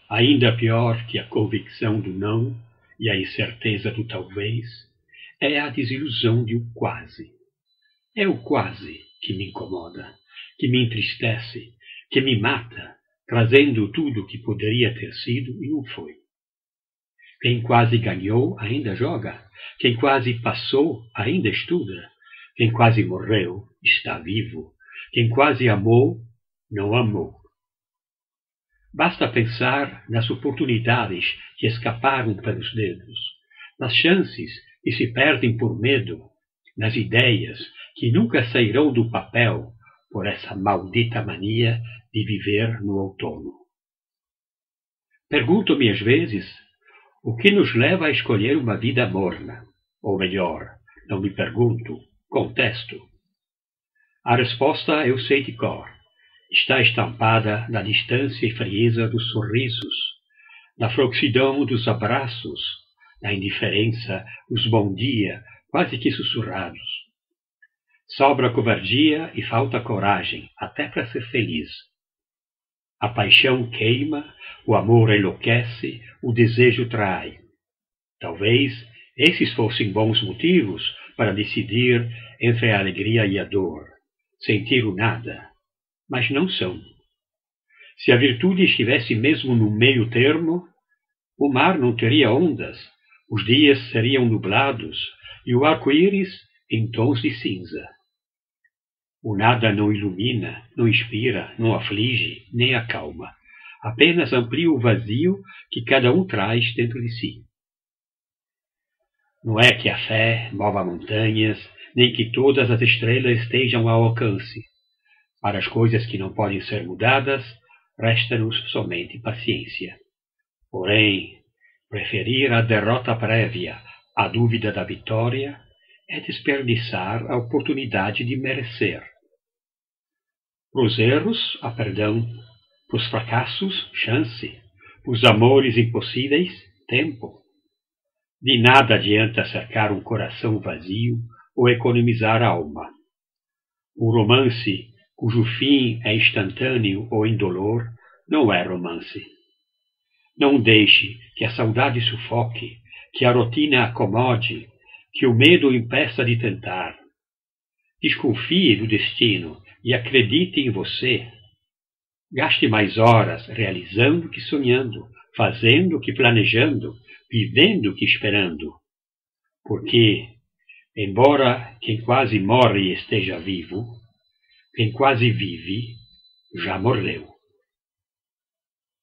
Ainda pior que a convicção do não e a incerteza do talvez é a desilusão de o quase. É o quase que me incomoda, que me entristece, que me mata, trazendo tudo o que poderia ter sido e não foi. Quem quase ganhou ainda joga, quem quase passou ainda estuda, quem quase morreu está vivo, quem quase amou não amou. Basta pensar nas oportunidades que escaparam pelos dedos, nas chances que se perdem por medo, nas ideias que nunca sairão do papel por essa maldita mania de viver no outono. Pergunto-me às vezes o que nos leva a escolher uma vida morna, ou melhor, não me pergunto, contesto. A resposta eu sei de cor. Está estampada na distância e frieza dos sorrisos, na frouxidão dos abraços, na indiferença dos bom dia, quase que sussurrados. Sobra covardia e falta coragem, até para ser feliz. A paixão queima, o amor enlouquece, o desejo trai. Talvez esses fossem bons motivos para decidir entre a alegria e a dor, sentir o nada. Mas não são. Se a virtude estivesse mesmo no meio termo, o mar não teria ondas, os dias seriam nublados e o arco-íris em tons de cinza. O nada não ilumina, não inspira, não aflige, nem acalma. Apenas amplia o vazio que cada um traz dentro de si. Não é que a fé mova montanhas, nem que todas as estrelas estejam ao alcance. Para as coisas que não podem ser mudadas, resta-nos somente paciência. Porém, preferir a derrota prévia à dúvida da vitória é desperdiçar a oportunidade de merecer. Para os erros, há perdão. Para os fracassos, chance. Para os amores impossíveis, tempo. De nada adianta cercar um coração vazio ou economizar a alma. Um romance cujo fim é instantâneo ou indolor, não é romance. Não deixe que a saudade sufoque, que a rotina acomode, que o medo impeça de tentar. Desconfie do destino e acredite em você. Gaste mais horas realizando que sonhando, fazendo que planejando, vivendo que esperando. Porque, embora quem quase morre esteja vivo, quem quase vive já morreu.